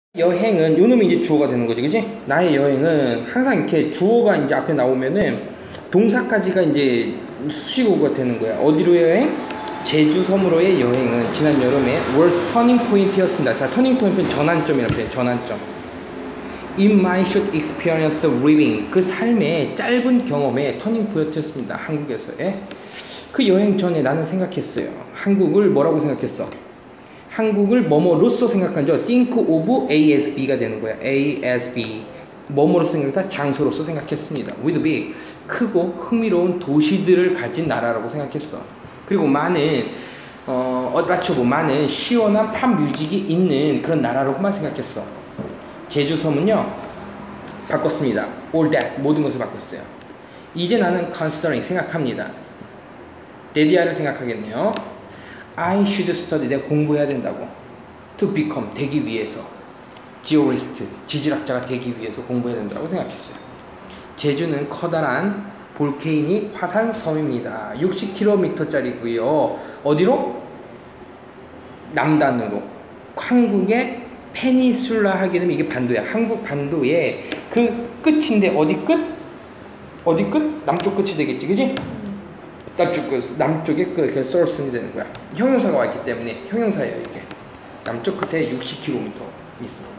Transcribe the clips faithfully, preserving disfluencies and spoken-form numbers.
여행은 요 놈이 이제 주어가 되는 거지, 그지? 나의 여행은 항상 이렇게 주어가 이제 앞에 나오면은 동사까지가 이제 수식어가 되는 거야. 어디로 여행? 제주 섬으로의 여행은 지난 여름에 was turning point이었습니다. 자, turning point은 전환점이라고 해요. 전환점. In my short experience of living, 그 삶의 짧은 경험의 터닝 포인트였습니다. 한국에서의. 그 여행 전에 나는 생각했어요. 한국을 뭐라고 생각했어? 한국을 뭐뭐로서 생각한죠. think of A as B가 되는 거야. A as B. 뭐뭐로 생각했다? 장소로서 생각했습니다. with big, 크고 흥미로운 도시들을 가진 나라라고 생각했어. 그리고 많은 어, 어 맞춰보 많은 시원한 팝 뮤직이 있는 그런 나라로만 생각했어. 제주 섬은요 바꿨습니다. all that, 모든 것을 바꿨어요. 이제 나는 considering, 생각합니다. 데디아를 생각하겠네요. I should study, 내가 공부해야 된다고. to become, 되기 위해서. geologist, 지질학자가 되기 위해서 공부해야 된다고 생각했어요. 제주는 커다란 볼케이닉 화산섬입니다. 육십 킬로미터짜리고요. 어디로? 남단으로. 한국의 페니슐라 하게 되면 이게 반도야. 한국 반도의 그 끝인데 어디 끝? 어디 끝? 남쪽 끝이 되겠지, 그지? 남쪽 끝, 남쪽의 끝, 그 소스이 되는 거야. 형용사가 왔기 때문에 형용사예요, 이게. 남쪽 끝에 육십 킬로미터 있습니다.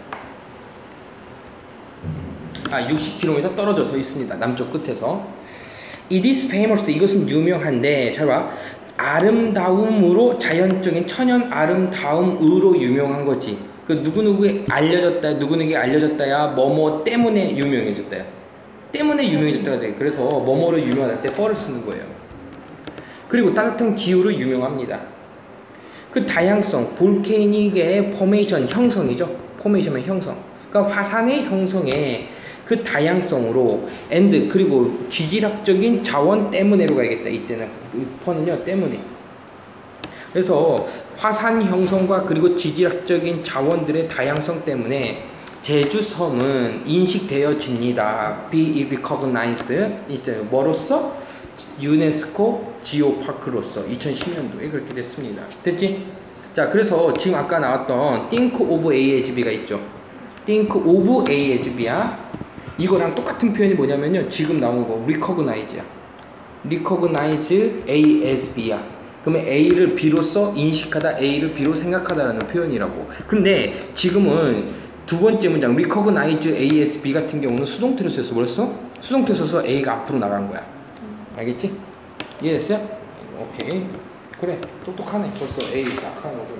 아, 육십 킬로미터 떨어져서 있습니다. 남쪽 끝에서. It is famous, 이것은 유명한데, 잘 봐. 아름다움으로, 자연적인 천연 아름다움으로 유명한 거지. 그 누구누구에 알려졌다, 누구누구에 알려졌다야, 뭐뭐 때문에 유명해졌다야. 때문에 유명해졌다가 돼. 그래서 뭐뭐로 유명할 때 for를 쓰는 거예요. 그리고 따뜻한 기후로 유명합니다. 그 다양성, 볼케이닉의 포메이션, 형성이죠. 포메이션의 형성. 그러니까 화산의 형성에 그 다양성으로 and, 그리고 지질학적인 자원 때문에로 가야겠다. 이때는 퍼는요 때문에. 그래서 화산 형성과 그리고 지질학적인 자원들의 다양성 때문에 제주섬은 인식되어집니다. be recognized, 있잖아요. 뭐로서? 유네스코 지오파크로서 이천십 년도에 그렇게 됐습니다. 됐지? 자, 그래서 지금 아까 나왔던 think of A as B가 있죠. think of A as B야. 이거랑 똑같은 표현이 뭐냐면요, 지금 나온 거 recognize야. recognize A as B야. 그러면 A를 B로서 인식하다, A를 B로 생각하다라는 표현이라고. 근데 지금은 두 번째 문장 recognize A as B 같은 경우는 수동태로 써서 뭐랬어? 수동태로 써서 A가 앞으로 나간 거야. 알겠지? 이해했어요? 오케이. 그래, 똑똑하네. 벌써 A 딱하는 거니까.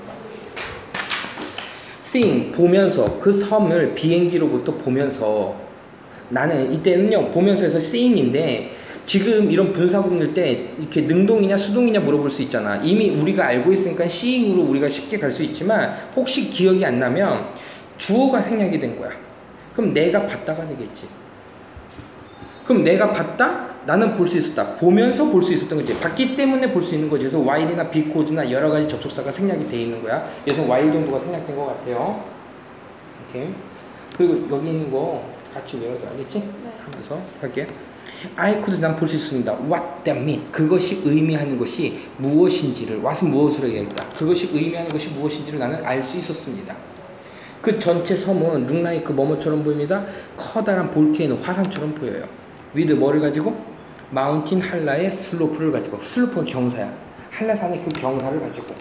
seeing, 보면서, 그 섬을 비행기로부터 보면서. 나는 이때는요 보면서에서 seeing인데, 지금 이런 분사구문일 때 이렇게 능동이냐 수동이냐 물어볼 수 있잖아. 이미 우리가 알고 있으니까 seeing으로 우리가 쉽게 갈 수 있지만, 혹시 기억이 안 나면 주어가 생략이 된 거야. 그럼 내가 봤다가 되겠지. 그럼 내가 봤다? 나는 볼 수 있었다. 보면서 볼 수 있었던 거지. 봤기 때문에 볼 수 있는 거지. 그래서 while이나 because나 여러 가지 접속사가 생략이 돼 있는 거야. 그래서 while 정도가 생략된 것 같아요. 오케이. 그리고 여기 있는 거 같이 외워도 알겠지? 네. 하면서 할게. I could, 난 볼 수 있습니다. What that mean, 그것이 의미하는 것이 무엇인지를, what은 무엇으로 얘기했다. 그것이 의미하는 것이 무엇인지를 나는 알 수 있었습니다. 그 전체 섬은 look like 뭐뭐처럼 보입니다. 커다란 볼케이노, 화산처럼 보여요. with 뭐를 가지고? 마운틴 한라의 슬로프를 가지고. 슬로프가 경사야. 한라산의 그 경사를 가지고.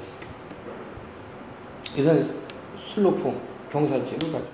그래서 슬로프, 경사지를 가지고.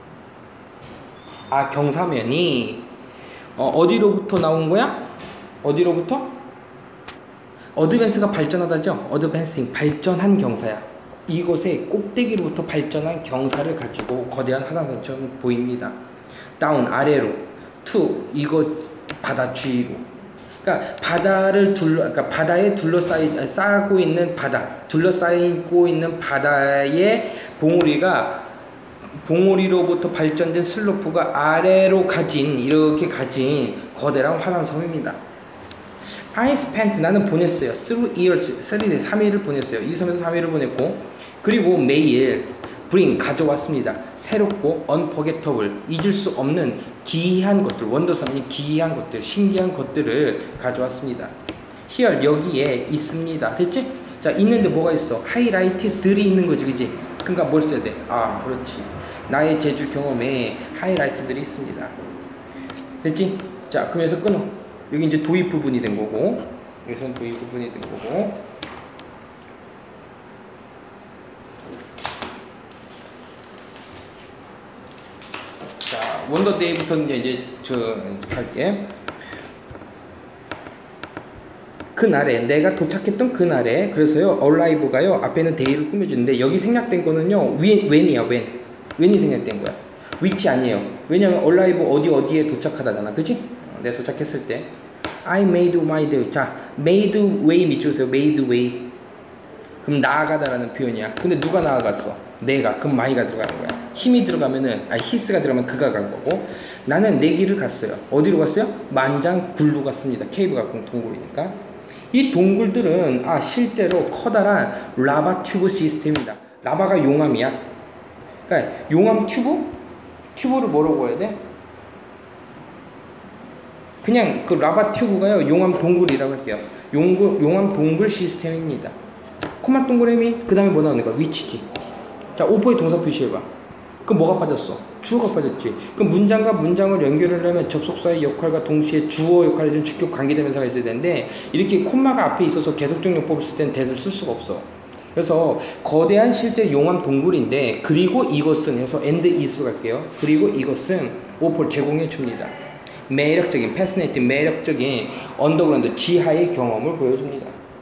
아, 경사면이 어, 어디로부터 나온 거야? 어디로부터? 어드밴스가 발전하다죠? 어드밴싱, 발전한 경사야. 이곳의 꼭대기로부터 발전한 경사를 가지고 거대한 화산처럼 보입니다. 다운, 아래로. 투, 이곳 바다 주위로. 그러니까 바다를 둘러, 그러니까 바다에 둘러싸이 쌓고 있는 바다, 둘러싸이고 있는 바다의 봉우리가, 봉우리로부터 발전된 슬로프가 아래로 가진, 이렇게 가진 거대한 화산섬입니다. I spent, 나는 보냈어요. three years, 삼 일, 삼 일을 보냈어요. 이 섬에서 삼 일을 보냈고, 그리고 매일 bring, 가져왔습니다. 새롭고 unforgettable, 잊을 수 없는 기이한 것들, 원더섬이 기이한 것들, 신기한 것들을 가져왔습니다. here, 여기에 있습니다. 됐지? 자, 있는데 뭐가 있어? 하이라이트들이 있는 거지, 그지? 그러니까 뭘 써야 돼? 아, 그렇지. 나의 제주 경험에 하이라이트들이 있습니다. 됐지? 자, 그럼 여기서 끊어. 여기 이제 도입 부분이 된 거고, 여기서는 도입 부분이 된 거고. 자, 원더데이부터는 이제 저 할게. 그날에, 내가 도착했던 그날에, 그래서요, 얼라이브가요, 앞에는 데이를 꾸며주는데, 여기 생략된 거는요, when이야, when. when이 생략된 거야. which 아니에요. 왜냐면, 얼라이브 어디 어디에 도착하다잖아. 그치? 어, 내가 도착했을 때. I made my day. 자, made way 밑줄 세요. made way. 그럼 나아가다라는 표현이야. 근데 누가 나아갔어? 내가. 그럼 my가 들어가는 거야. 힘이 들어가면은, 아, his가 들어가면 그가 간 거고, 나는 내 길을 갔어요. 어디로 갔어요? 만장 굴로 갔습니다. 케이브가 동굴이니까. 이 동굴들은 아 실제로 커다란 라바 튜브 시스템입니다. 라바가 용암이야. 그러니까 용암 튜브? 튜브를 뭐라고 해야 돼? 그냥 그 라바 튜브가요 용암 동굴이라고 할게요. 용구, 용암 동굴 시스템입니다. 코마 동그라미 그 다음에 뭐 나오는 거야? 위치지. 자, 오퍼의 동사 표시해봐. 그럼 뭐가 빠졌어? 주어가 빠졌지. 그럼 문장과 문장을 연결하려면 접속사의 역할과 동시에 주어 역할을 해준 주격 관계대명사가 있어야 되는데, 이렇게 콤마가 앞에 있어서 계속적 용법을 쓸 때는 that을 쓸 수가 없어. 그래서 거대한 실제 용암 동굴인데, 그리고 이것은 해서 and is로 갈게요. 그리고 이것은 오퍼를 제공해 줍니다. 매력적인, 패스네이팅, 매력적인 언더그라운드 지하의 경험을 보여줍니다.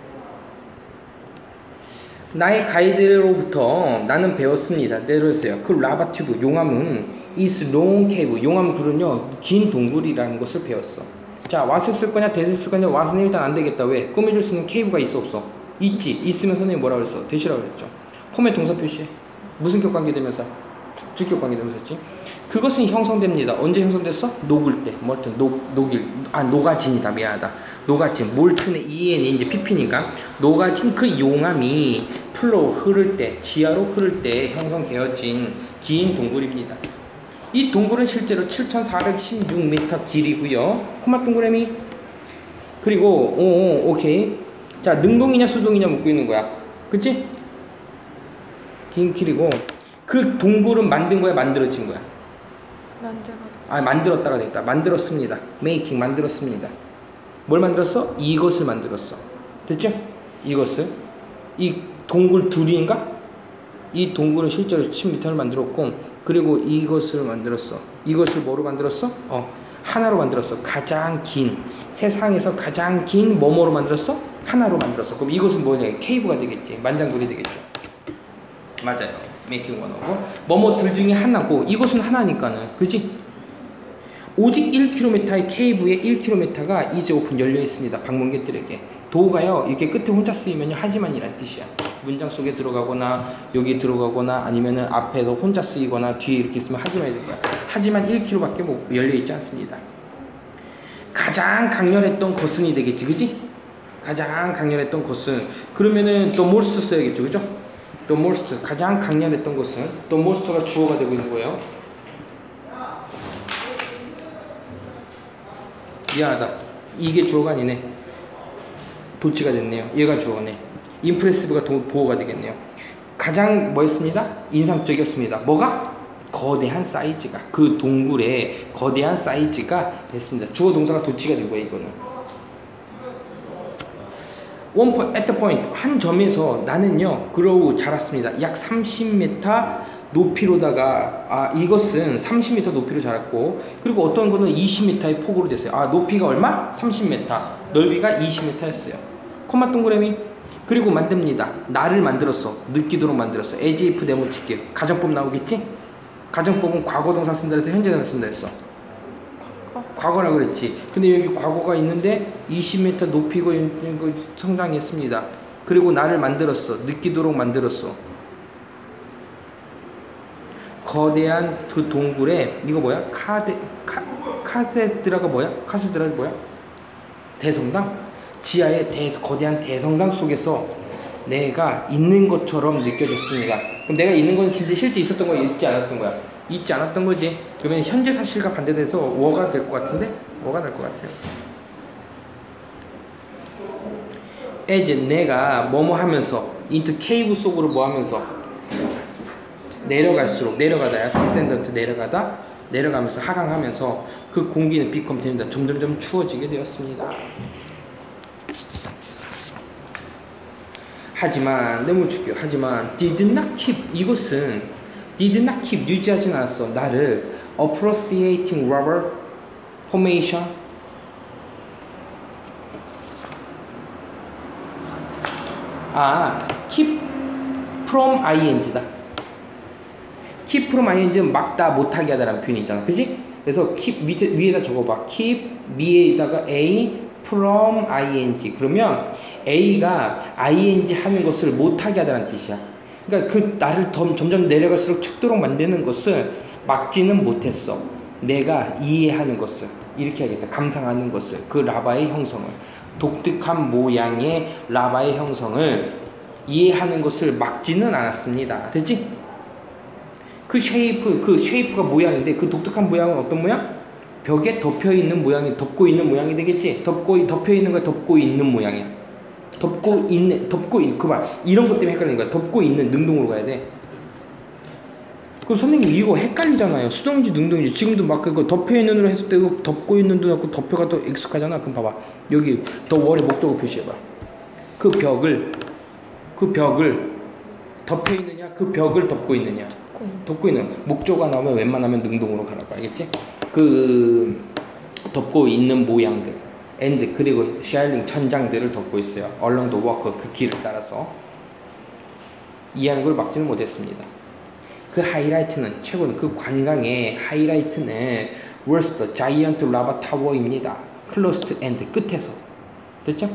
나의 가이드로부터 나는 배웠습니다. 내려주세요. 그 라바 튜브, 용암은 is long cave, 용암굴은요 긴 동굴이라는 것을 배웠어. 자, what을 쓸 거냐, that을 쓸 거냐. what은 일단 안 되겠다. 왜? 꾸며줄 수 있는 cave가 있어, 없어? 있지. 있으면 선생님이 뭐라 그랬어? that이라고 그랬죠. 폼의 동사 표시해. 무슨 격관계대명사? 주격 관계대명사지. 그것은 형성됩니다. 언제 형성됐어? 녹을 때. 몰튼, 녹, 녹일. 아, 녹아진이다. 미안하다. 녹아진. 몰튼의 이엔이 이제 피피니까. 녹아진 그 용암이 플로우 흐를 때, 지하로 흐를 때 형성되어진 긴 동굴입니다. 이 동굴은 실제로 칠천사백십육 미터 길이고요. 코마 동그라미. 그리고, 오, 오, 오케이. 자, 능동이냐, 수동이냐 묻고 있는 거야. 그치? 긴 길이고. 그 동굴은 만든 거야, 만들어진 거야? 만들어. 아, 만들었다가 되겠다. 만들었습니다. 메이킹 만들었습니다. 뭘 만들었어? 이것을 만들었어. 됐죠? 이것을. 이 동굴 둘인가? 이 동굴은 실제로 십 미터를 만들었고, 그리고 이것을 만들었어. 이것을 뭐로 만들었어? 어, 하나로 만들었어. 가장 긴, 세상에서 가장 긴 뭐뭐로 만들었어? 하나로 만들었어. 그럼 이것은 뭐냐? 케이브가 되겠지. 만장굴이 되겠죠. 맞아요. 메이킹 원하고 뭐뭐 둘 중에 하나고, 이것은 하나니까는, 그지? 오직 일 킬로미터의 케이브에 일 킬로미터가 이제 오픈 열려 있습니다. 방문객들에게. 도가요 이렇게 끝에 혼자 쓰이면요 하지만이란 뜻이야. 문장 속에 들어가거나 여기 들어가거나 아니면은 앞에서 혼자 쓰이거나 뒤에 이렇게 있으면 하지만이 될 거야. 하지만 일 킬로미터밖에 뭐 열려 있지 않습니다. 가장 강렬했던 것은이 되겠지, 그지? 가장 강렬했던 것은, 그러면은 또 most 써야겠죠, 그죠? 또 most, 가장 강렬했던 것은, 또 most가 주어가 되고 있는 거예요. 미안하다. 이게 주어가 아니네. 도치가 됐네요. 얘가 주어네. impressive가 도, 보어가 되겠네요. 가장 뭐였습니다? 인상적이었습니다. 뭐가? 거대한 사이즈가. 그 동굴의 거대한 사이즈가 됐습니다. 주어 동사가 도치가 된 거예요, 이거는. One point, at the point, 한 점에서 나는요, grow, 자랐습니다. 약 삼십 미터 높이로다가, 아, 이것은 삼십 미터 높이로 자랐고, 그리고 어떤 거는 이십 미터의 폭으로 됐어요. 아, 높이가 얼마? 삼십 미터. 넓이가 이십 미터였어요. 콤마 동그라미. 그리고 만듭니다. 나를 만들었어. 느끼도록 만들었어. as if 네모 칠게요. 가정법 나오겠지? 가정법은 과거 동사 쓴다 해서 현재 동사 쓴다 했어. 과거라 그랬지. 근데 여기 과거가 있는데 이십 미터 높이고 성장했습니다. 그리고 나를 만들었어. 느끼도록 만들었어. 거대한 그 동굴에, 이거 뭐야? 카데, 카, 카세드라가 뭐야? 카세드라가 뭐야? 대성당? 지하의 대, 거대한 대성당 속에서 내가 있는 것처럼 느껴졌습니다. 그럼 내가 있는 건 진짜 실제 있었던 거야? 있지 않았던 거야? 있지 않았던 거지. 그러면 현재 사실과 반대돼서 워가 될 것 같은데? 워가 될 것 같아요. as 내가 뭐뭐 하면서 into cave 속으로 뭐 하면서 내려갈수록 내려가다야 디센던트 내려가다 내려가면서 하강하면서 그 공기는 become 됩니다. 점점점 추워지게 되었습니다. 하지만 너무 죽여. 하지만 did not keep 이것은 did not keep 유지하진 않았어. 나를 appreciating rubber formation 아 keep from ing다. keep from ing는 막다 못하게 하다라는 표현이잖아. 그지? 그래서 keep 밑에 위에다 적어봐. keep 위에다가 a from ing 그러면 A가 ing 하는 것을 못하게 하다는 뜻이야. 그러니까 그 나를 더, 점점 내려갈수록 춥도록 만드는 것을 막지는 못했어. 내가 이해하는 것을 이렇게 하겠다. 감상하는 것을 그 라바의 형성을 독특한 모양의 라바의 형성을 이해하는 것을 막지는 않았습니다. 됐지? 그 쉐이프 그 쉐이프가 모양인데 그 독특한 모양은 어떤 모양? 벽에 덮여 있는 모양이 덮고 있는 모양이 되겠지? 덮고 덮여 있는 거 덮고 있는 모양이야. 덮고 있는, 덮고 있는, 그 봐. 이런 것 때문에 헷갈리는 거야. 덮고 있는 능동으로 가야 돼. 그럼 선생님 이거 헷갈리잖아요. 수동인지 능동인지. 지금도 막 그거 덮여 있는으로 했을 때 덮고 있는도 넣고 덮여가 또 익숙하잖아. 그럼 봐봐. 여기 더 월의 목적을 표시해봐. 그 벽을, 그 벽을 덮여 있느냐, 그 벽을 덮고 있느냐. 덮고 있는. 목조가 나오면 웬만하면 능동으로 가라고. 알겠지? 그, 덮고 있는 모양들. and 그리고 샤일링 천장들을 덮고 있어요. along the walk 그 길을 따라서 이해하는 걸 막지는 못했습니다. 그 하이라이트는 최고는 그 관광의 하이라이트는 was the giant lava tower입니다. close to end 끝에서 됐죠?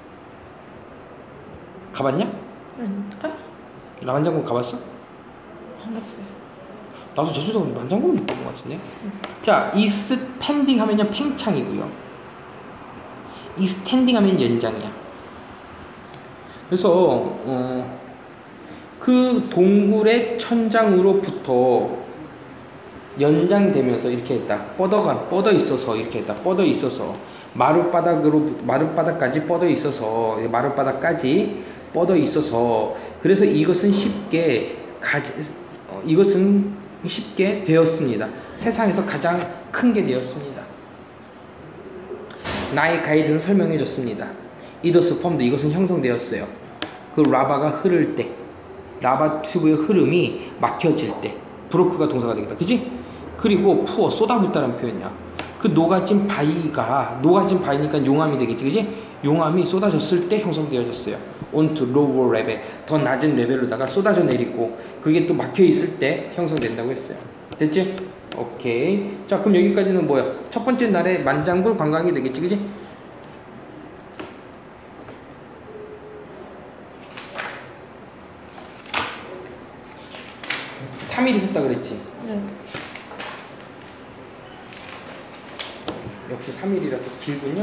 가봤냐? 아? 라만장군 가봤어? 안 갔어요. 나도 제주도 만장군은 못 본 것 같은데. 응. 자, 이 스탠딩 하면요 팽창이고요. 이 스탠딩 하면 연장이야. 그래서 어, 그 동굴의 천장으로부터 연장되면서 이렇게 했다. 뻗어가 뻗어 있어서 이렇게 했다. 뻗어 있어서 마룻바닥으로 마룻바닥까지 뻗어 있어서 마룻바닥까지 뻗어 있어서 그래서 이것은 쉽게 가지 어, 이것은 쉽게 되었습니다. 세상에서 가장 큰 게 되었습니다. 나의 가이드는 설명해줬습니다. 이더스 펌드 이것은 형성되었어요. 그 라바가 흐를 때 라바 튜브의 흐름이 막혀질 때 브로크가 동사가 되겠다. 그지? 그리고 푸어 쏟아붓다는 표현이야. 그 녹아진 바위가 녹아진 바위니까 용암이 되겠지. 그지? 용암이 쏟아졌을 때 형성되어졌어요. onto lower level 더 낮은 레벨로다가 쏟아져 내리고 그게 또 막혀 있을 때 형성된다고 했어요. 됐지? 오케이. 자, 그럼 여기까지는 뭐야? 첫 번째 날에 만장굴 관광이 되겠지, 그지? 삼 일 있었다 그랬지? 네. 역시 삼 일이라서 길군요.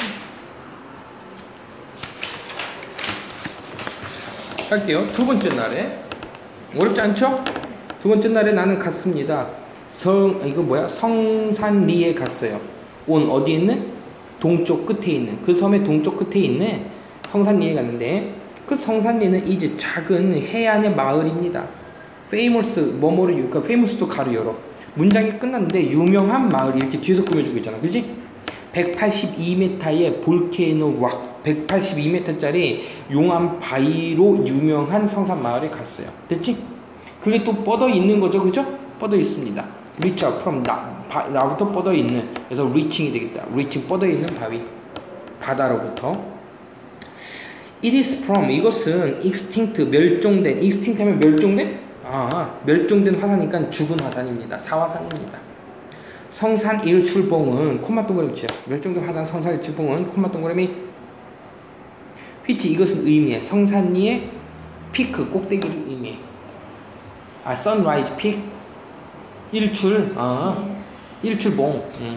할게요. 두 번째 날에 어렵지 않죠? 두 번째 날에 나는 갔습니다. 성 이거 뭐야? 성산리에 갔어요. 온 어디 있는? 동쪽 끝에 있는 그 섬의 동쪽 끝에 있는 성산리에 갔는데 그 성산리는 이제 작은 해안의 마을입니다. famous 뭐뭐를 그러니까 famous도 가로 열어 문장이 끝났는데 유명한 마을 이렇게 뒤에서 꾸며주고 있잖아. 그지? 백팔십이 미터의 볼케이노 락 백팔십이 미터짜리 용암 바위로 유명한 성산 마을에 갔어요. 됐지? 그게 또 뻗어 있는 거죠. 그죠? 뻗어 있습니다. reach out from 나, 바, 나부터 뻗어 있는 그래서 reaching이 되겠다. reaching 뻗어 있는 바위 바다로부터 it is from 이것은 extinct 멸종된 extinct 하면 멸종된? 아 멸종된 화산이니까 죽은 화산입니다. 사화산입니다. 성산 일출봉은 콤마 동그라미 치요. 멸종된 화산 성산 일출봉은 콤마 동그라미 which 이것은 의미해. 성산리의 피크 꼭대기를 의미해. 아 sunrise peak 일출 아 일출봉 음.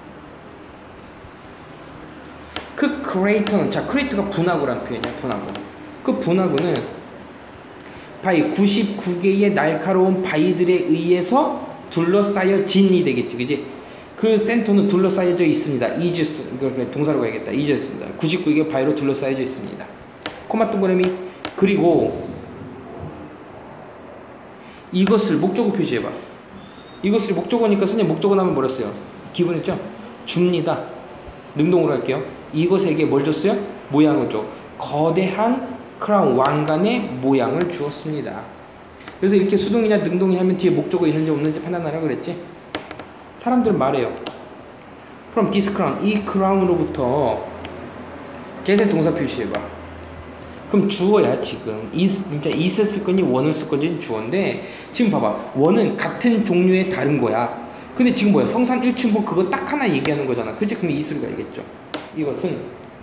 그 크레이터는 자 크레이터가 분화구라는 표현이야. 분화구 그 분화구는 바위 구십구 개의 날카로운 바위들에 의해서 둘러싸여진이 되겠지. 그지? 그 센터는 둘러싸여져 있습니다. 이즈스 그렇게 동사로 가야겠다. 이즈스입니다. 구십구 개 바위로 둘러싸여져 있습니다. 코마 동그라미 그리고 이것을 목적어 표시해봐. 이것을 목적어니까 선생님 목적어 나면 뭐라 했어요? 기본했죠? 줍니다. 능동으로 할게요. 이것에게 뭘 줬어요? 모양을 줘. 거대한 크라운 왕관의 모양을 주었습니다. 그래서 이렇게 수동이냐 능동이냐 하면 뒤에 목적어 있는지 없는지 판단하라 그랬지? 사람들은 말해요. From this crown, 이 크라운으로부터 계속 동사 표시해봐. 그럼 주어야 지금. is, 그러니까 is을 쓸 건지 one을 쓸 건지 주어인데 지금 봐봐. one은 같은 종류의 다른 거야. 근데 지금 뭐야? 성산 일층분 그거 딱 하나 얘기하는 거잖아. 그치? 그럼 is로 가야겠죠. 이것은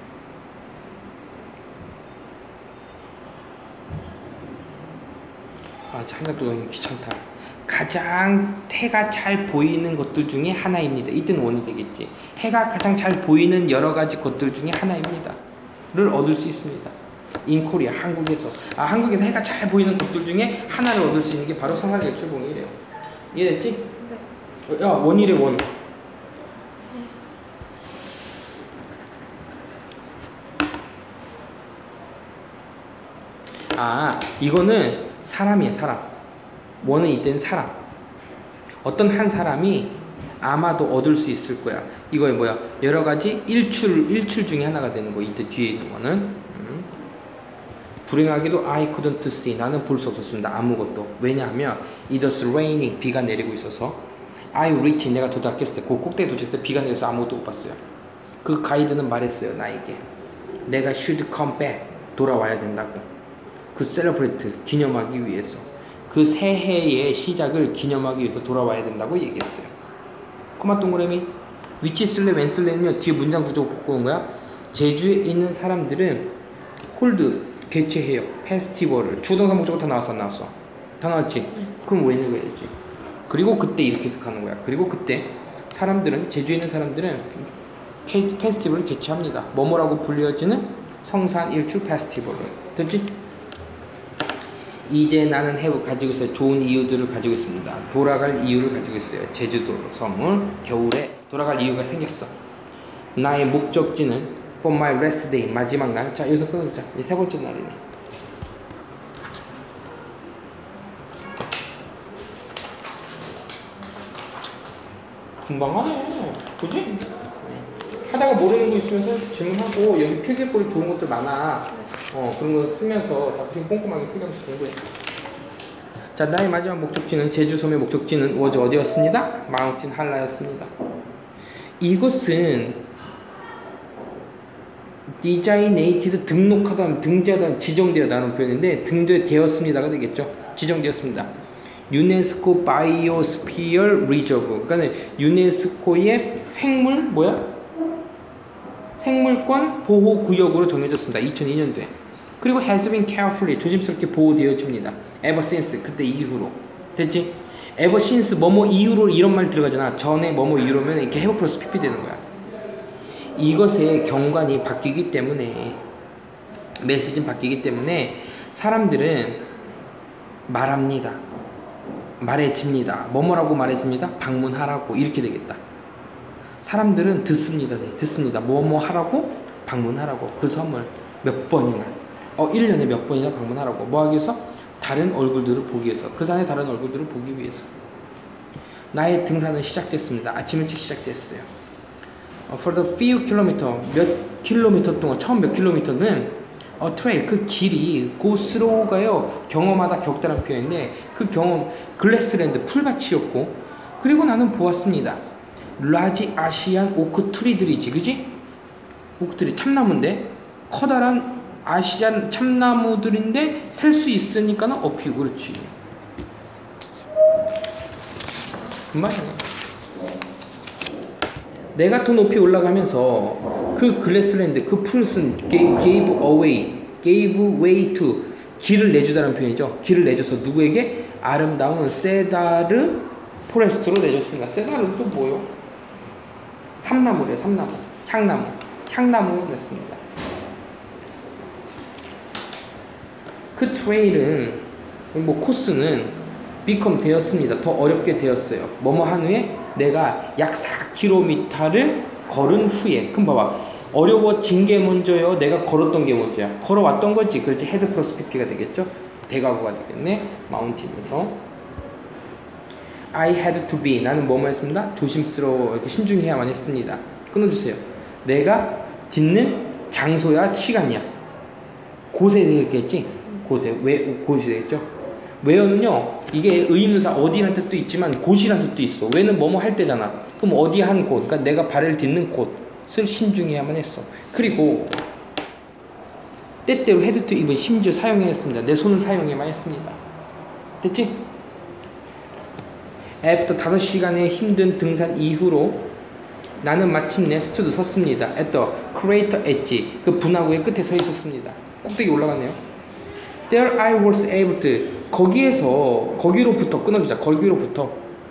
아, 한자 또 너무 귀찮다. 가장 해가 잘 보이는 것들 중에 하나입니다. 이때는 원이 되겠지. 해가 가장 잘 보이는 여러 가지 것들 중에 하나입니다. 를 얻을 수 있습니다. In Korea, 한국에서. 아, 한국에서 해가 잘 보이는 것들 중에 하나를 얻을 수 있는 게 바로 성산일출봉이래요. 이해됐지? 네. 야, 원이래, 원. 네. 아, 이거는 사람이에요, 사람. 원은 이때는 사람. 어떤 한 사람이 아마도 얻을 수 있을 거야. 이거에 뭐야? 여러 가지 일출, 일출 중에 하나가 되는 거. 이때 뒤에 있는 거는. 음. 불행하게도 I couldn't see. 나는 볼 수 없었습니다. 아무것도. 왜냐하면 it was raining. 비가 내리고 있어서. I reached. 내가 도착했을 때, 그 꼭대기에 도착했을 때 비가 내려서 아무것도 못 봤어요. 그 가이드는 말했어요. 나에게. 내가 should come back. 돌아와야 된다고. 그 celebrate. 기념하기 위해서. 그 새해의 시작을 기념하기 위해서 돌아와야 된다고 얘기했어요. 코마 동그라미. 위치 쓸래 웬 쓸래는요. 뒤에 문장 구조 바꾸는 거야. 제주에 있는 사람들은 홀드 개최해요. 페스티벌을. 주동사 목적어 다 나왔어 안 나왔어? 다 나왔지? 네. 그럼 왜 있는 거야지? 그리고 그때 이렇게 해석하는 거야. 그리고 그때 사람들은 제주에 있는 사람들은 케, 페스티벌을 개최합니다. 뭐뭐라고 불려지는 성산 일출 페스티벌을. 됐지? 이제 나는 have 가지고 있어요. 좋은 이유들을 가지고 있습니다. 돌아갈 이유를 가지고 있어요. 제주도 섬을 겨울에 돌아갈 이유가 생겼어. 나의 목적지는 for my rest day. 마지막 날. 자, 여기서 끊어주자. 이제 세 번째 날이네. 금방 하네. 그지? 네. 하다가 모르는 거 있으면 질문하고 여기 필기법이 좋은 것들 많아. 어, 그런 거 쓰면서 다 꼼꼼하게 필기하면서 공부해. 자, 나의 마지막 목적지는 제주섬의 목적지는 was 어디였습니다? 마운틴 한라였습니다. 이것은 designated 등록하다, 등재하다, 지정되었다는 표현인데 등재되었습니다가 되겠죠. 지정되었습니다. 유네스코 바이오스피어 리저브. 그러니까 유네스코의 생물 뭐야? 생물권 보호구역으로 정해졌습니다. 이천이 년도에. 그리고 has been carefully 조심스럽게 보호되어집니다. ever since 그때 이후로. 됐지? ever since 뭐뭐 이후로 이런 말 들어가잖아. 전에 뭐뭐 이후로면 이렇게 have 플러스 pp 되는 거야. 이것의 경관이 바뀌기 때문에 메시지는 바뀌기 때문에 사람들은 말합니다. 말해집니다. 뭐뭐라고 말해집니다. 방문하라고. 이렇게 되겠다. 사람들은 듣습니다. 네, 듣습니다. 뭐뭐 하라고? 방문하라고. 그 섬을 몇 번이나 어 일 년에 몇 번이나 방문하라고. 뭐 하기 위해서? 다른 얼굴들을 보기 위해서. 그 산의 다른 얼굴들을 보기 위해서. 나의 등산은 시작됐습니다. 아침 일찍 시작됐어요. 어, for the few kilometer, 몇 킬로미터 동안, 처음 몇 킬로미터는 어, 트레일, 그 길이 고스로우가요. 경험하다 격다란 표현인데 그 경험, 글래스랜드 풀밭이었고 그리고 나는 보았습니다. 라지 아시안 오크 트리들이지, 그지? 오크트리 참나무인데 커다란 아시안 참나무들인데 셀 수 있으니까는 어피고. 그렇지. 금방이네. 내가 더 높이 올라가면서 그 글래스랜드, 그 풀순 gave away, gave way to 길을 내주다는 표현이죠. 길을 내줘서 누구에게? 아름다운 세다르 포레스트로 내줬습니다. 세다르는 또 뭐요? 삼나무래요. 삼나무. 향나무. 향나무로 냈습니다. 그 트레일은 뭐 코스는 become 되었습니다. 더 어렵게 되었어요. 뭐뭐 한 후에 내가 약 사 킬로미터를 걸은 후에. 그럼 봐봐. 어려워진 게 먼저요. 내가 걸었던 게 먼저야. 걸어왔던 거지. 그렇지. 헤드 플러스 피피가 되겠죠. 대가구가 되겠네. 마운틴에서. I had to be. 나는 뭐뭐 했습니다. 조심스러워 이렇게 신중해야만 했습니다. 끊어주세요. 내가 듣는 장소야 시간이야. 곳에 되겠지. 곳에 왜 곳이 되겠죠. where는요 이게 의문사 어디란 뜻도 있지만 곳이란 뜻도 있어. where는 뭐뭐 할 때잖아. 그럼 어디 한 곳, 그러니까 내가 발을 딛는 곳을 신중해야만 했어. 그리고 때때로 had to even 심지어 사용했습니다. 내 손을 사용해야만 했습니다. 됐지? after 다섯 시간의 힘든 등산 이후로 나는 마침내 stood 섰습니다. at the crater edge 그 분화구의 끝에 서 있었습니다. 꼭대기 올라갔네요. There I was able to 거기에서 거기로부터 끊어주자. 거기로부터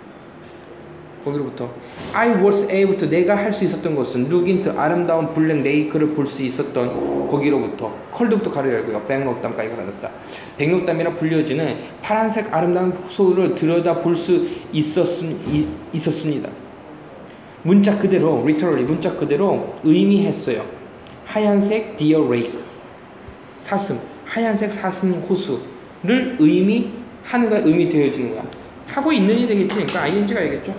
거기로부터 I was able to 내가 할 수 있었던 것은 look into 아름다운 블랙 레이크를 볼 수 있었던 거기로부터 컬드부터 가로 열고요. 백록담까지 가졌다. 백록담이라 불려지는 파란색 아름다운 호수를 들여다 볼 수 있었음, 있었습니다. 문자 그대로 literally 문자 그대로 의미했어요. 하얀색 deer lake 사슴 하얀색 사슴 호수를 의미하는 거야. 의미 되어주는 거야. 하고 있는이 되겠지. 그러니까 아이엔지가 되겠죠.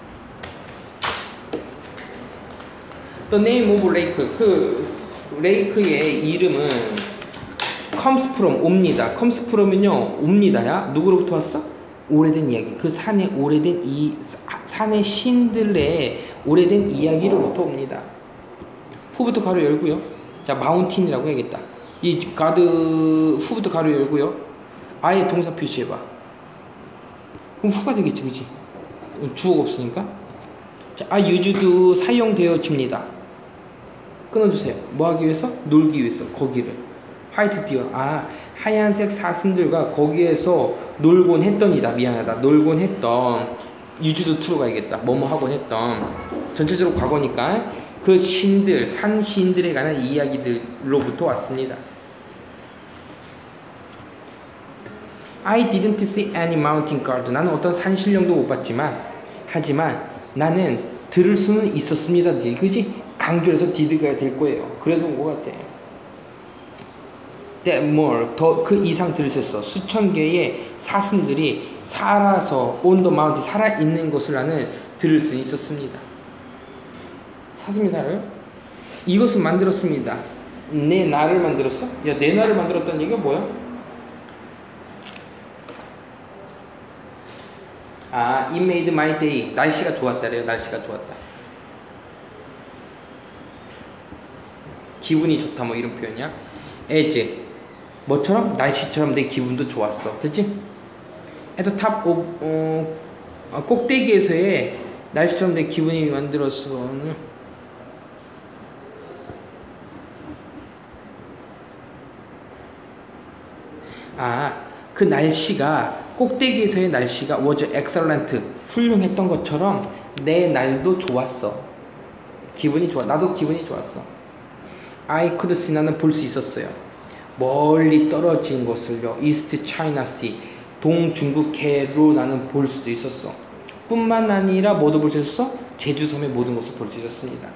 The name of lake 그 레이크의 이름은 comes from 옵니다. comes from은요 옵니다야. 누구로부터 왔어? 오래된 이야기. 그 산의 오래된 이 산의 신들의 오래된 이야기로부터 옵니다. 후부터 가로 열고요. 자 마운틴이라고 해야겠다. 이 가드 후부터 가로 열고요. 아예 동사 표시해봐. 그럼 후가 되겠지, 그치? 주어가 없으니까. 자, I used 사용되어집니다. 끊어주세요. 뭐 하기 위해서? 놀기 위해서. 거기를. 화이트 디어. 아, 하얀색 사슴들과 거기에서 놀곤 했던이다. 미안하다. 놀곤 했던. used to로 가야겠다. 뭐뭐 하곤 했던. 전체적으로 과거니까 그 신들, 산 신들에 관한 이야기들로부터 왔습니다. I didn't see any mountain guard. 나는 어떤 산신령도 못 봤지만, 하지만 나는 들을 수는 있었습니다. 그지? 강조해서 did가 될 거예요. 그래서 온 것 같아. That more, 더 그 이상 들을 수 있어. 수천 개의 사슴들이 살아서 on the mountain, 살아있는 것을 나는 들을 수 있었습니다. 사슴이 살아요? 이것은 만들었습니다. 내 나를 만들었어? 야, 내 나를 만들었다는 얘기가 뭐야? 아, it made my day. 날씨가 좋았다래요. 날씨가 좋았다. 기분이 좋다 뭐 이런 표현이야. as 뭐처럼? 날씨처럼 내 기분도 좋았어. 됐지? at the top of 어, 어, 꼭대기에서의 날씨처럼 내 기분이 만들었어. 아, 그 날씨가 꼭대기에서의 날씨가 was excellent 훌륭했던 것처럼 내 날도 좋았어. 기분이 좋아. 나도 기분이 좋았어. I could see 나는 볼 수 있었어요. 멀리 떨어진 것을요. East China Sea 동중국해로 나는 볼 수도 있었어. 뿐만 아니라 뭐도 볼 수 있었어? 제주섬의 모든 것을 볼 수 있었습니다.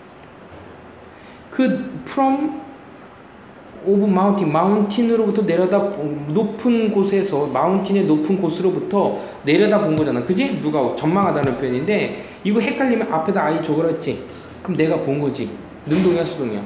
그 from 오브 마운틴, 마운틴으로부터 내려다 높은 곳에서 마운틴의 높은 곳으로부터 내려다 본 거잖아. 그지? 누가 전망하다는 표현인데 이거 헷갈리면 앞에다 아이 적으라 했지. 그럼 내가 본 거지. 능동이야 수동이야?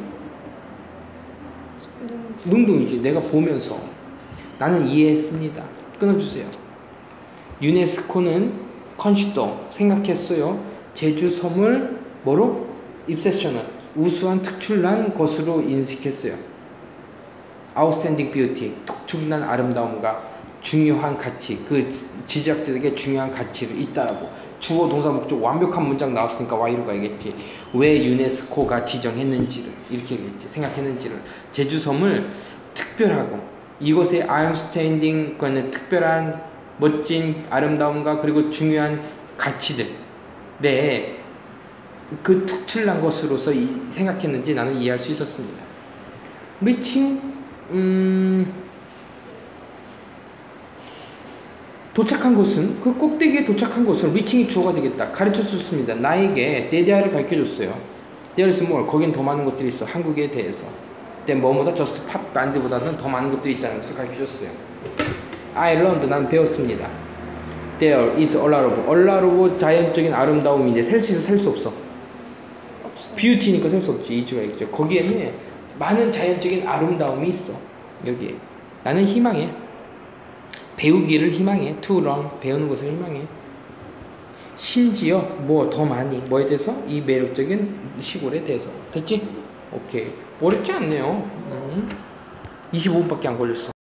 능동이지. 내가 보면서 나는 이해했습니다. 끊어주세요. 유네스코는 컨시더 생각했어요. 제주섬을 뭐로? 입세션을 우수한 특출난 것으로 인식했어요. Outstanding beauty, 특출난 아름다움과 중요한 가치, 그 지지학자들에게 중요한 가치를 있다라고. 주어 동사 목적 완벽한 문장 나왔으니까 Y로 가야겠지. 왜 유네스코가 지정했는지를 이렇게 얘기했지. 생각했는지를. 제주섬을 특별하고 이곳의 outstanding 거는 특별한 멋진 아름다움과 그리고 중요한 가치들 네, 그 특출난 것으로서 이, 생각했는지 나는 이해할 수 있었습니다. reaching 음, 도착한 곳은 그 꼭대기에 도착한 곳은 reaching이 주어가 되겠다. 가르쳐줬습니다. 나에게 데데아를 가르쳐줬어요. There is more. 거긴 더 많은 것들이 있어. 한국에 대해서. 근데 뭐보다 just pop band보다는 더 많은 것들이 있다는 것을 가르쳐줬어요. I learned. 난 배웠습니다. There is a lot of. a lot of 자연적인 아름다움인데 셀 수 있어, 셀 수 없어. 없어요. 뷰티니까 셀 수 없지. 이주가 있죠. 거기에는 많은 자연적인 아름다움이 있어. 여기에. 나는 희망해. 배우기를 희망해. To learn. 배우는 것을 희망해. 심지어 뭐 더 많이 뭐에 대해서? 이 매력적인 시골에 대해서. 됐지? 오케이. 어렵지 않네요. 음. 이십오 분밖에 안 걸렸어.